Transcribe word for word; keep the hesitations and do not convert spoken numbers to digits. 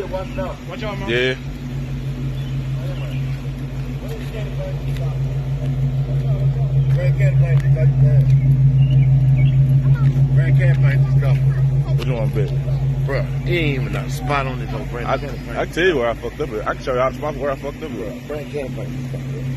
Watch out, man. Yeah. Grand Campaign just got bad. Grand Campaign just got bad. What you want to bet? Bruh, he ain't even got a spot on this old Grand I, Campaign. I can tell you where I fucked up at. I can show you all the spots where I fucked up at. Grand Campaign just got bad.